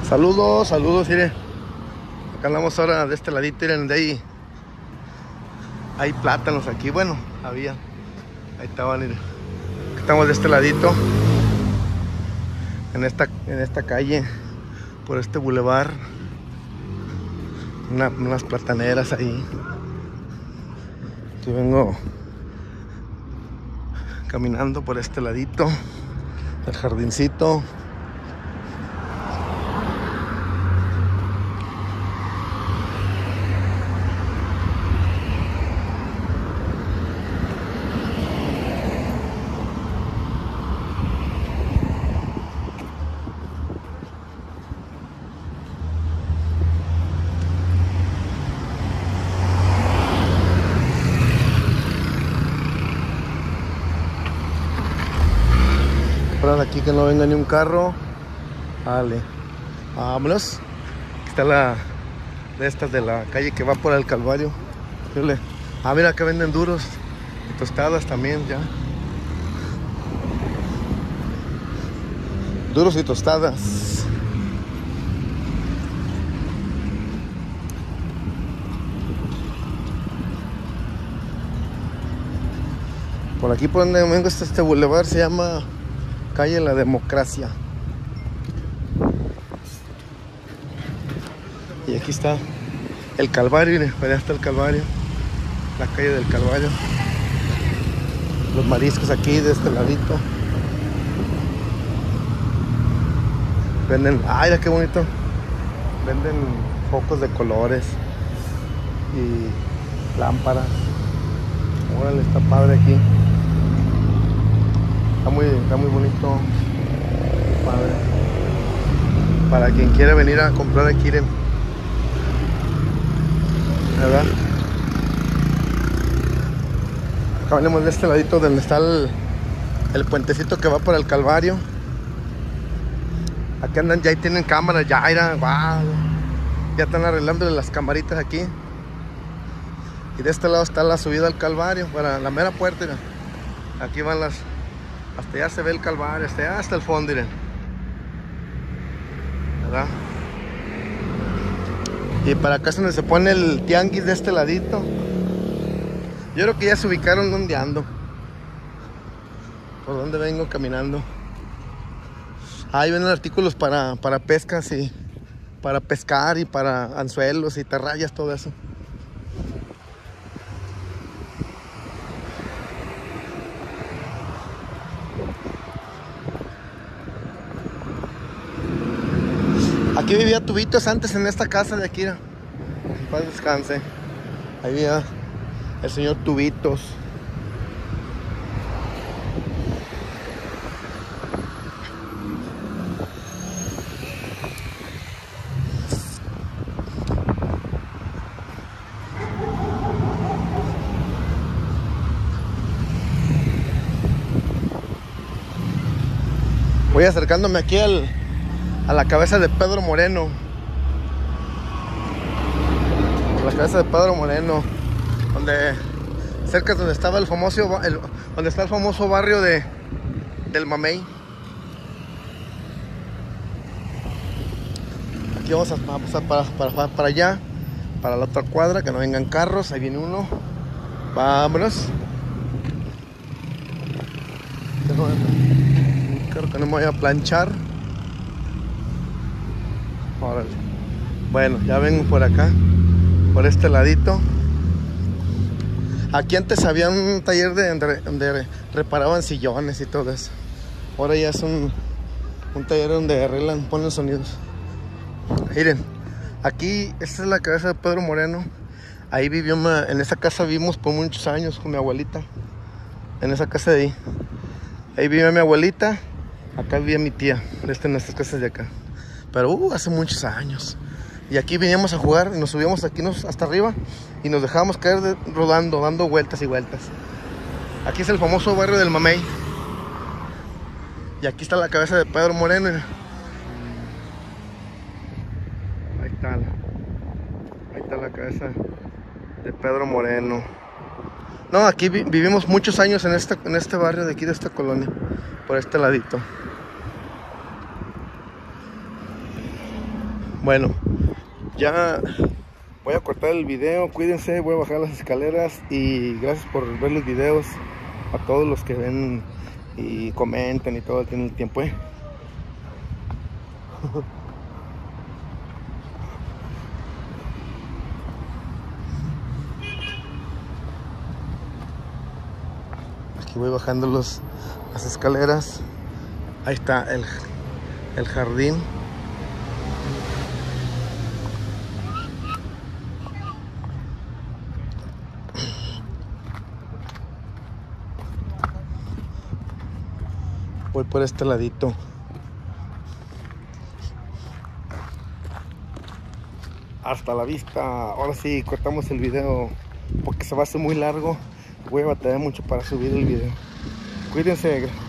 Saludos, saludos, mire. Acá andamos ahora de este ladito, miren, de ahí. Hay plátanos aquí, bueno, había. Ahí estaban, miren. Estamos de este ladito. En esta calle, por este bulevar. Unas plataneras ahí. Aquí vengo caminando por este ladito. El jardincito. Para aquí que no venga ni un carro. Vale, vámonos. Aquí está la de estas de la calle que va por el Calvario. Fíjale. Ah, mira, que venden duros y tostadas también ya. Duros y tostadas. Por aquí por donde vengo está este bulevar, se llama Calle La Democracia. Y aquí está el Calvario, miren, allá está el Calvario. La calle del Calvario. Los mariscos aquí de este ladito. Venden, ay, mira qué bonito. Venden focos de colores y lámparas. Órale, está padre aquí. Está muy bonito. Padre. Para quien quiera venir a comprar aquí, miren. ¿Verdad? Acá venimos de este ladito donde está el puentecito que va para el Calvario. Aquí andan, ya ahí tienen cámaras, ya, wow. Ya están arreglándole las camaritas aquí. Y de este lado está la subida al Calvario, para la mera puerta, mira. Aquí van las, hasta allá se ve el Calvario, hasta allá, hasta el fondo, miren. ¿Verdad? Y para acá es donde se pone el tianguis de este ladito. Yo creo que ya se ubicaron donde ando. Por donde vengo caminando. Ahí venden artículos para pescas y para pescar y para anzuelos y tarrayas, todo eso. Aquí vivía Tubitos antes en esta casa de aquí. En paz descanse. Ahí vivía el señor Tubitos. Voy acercándome aquí a la cabeza de Pedro Moreno. La cabeza de Pedro Moreno, donde cerca de donde estaba donde está el famoso barrio del Mamey. Aquí vamos a pasar para allá, para la otra cuadra, que no vengan carros. Ahí viene uno. Vámonos. Creo que no me voy a planchar. Órale. Bueno, ya vengo por acá, por este ladito. Aquí antes había un taller donde reparaban sillones y todo eso. Ahora ya es un taller donde arreglan, ponen sonidos. Miren, aquí esta es la cabeza de Pedro Moreno. Ahí vivió, en esa casa vivimos por muchos años con mi abuelita. En esa casa de ahí. Ahí vivía mi abuelita. Acá vivía mi tía. En estas casas de acá. Pero hace muchos años. Y aquí veníamos a jugar y nos subíamos aquí hasta arriba y nos dejábamos caer rodando, dando vueltas y vueltas. Aquí es el famoso barrio del Mamey. Y aquí está la cabeza de Pedro Moreno. Ahí está la cabeza de Pedro Moreno. No, aquí vivimos muchos años en este barrio de aquí, de esta colonia. Por este ladito. Bueno, ya voy a cortar el video, cuídense, voy a bajar las escaleras y gracias por ver los videos a todos los que ven y comentan y todo, tienen el tiempo, Aquí voy bajando las escaleras. Ahí está el jardín. Voy por este ladito. Hasta la vista. Ahora sí, cortamos el video porque se va a hacer muy largo. Voy a batallar mucho para subir el video. Cuídense.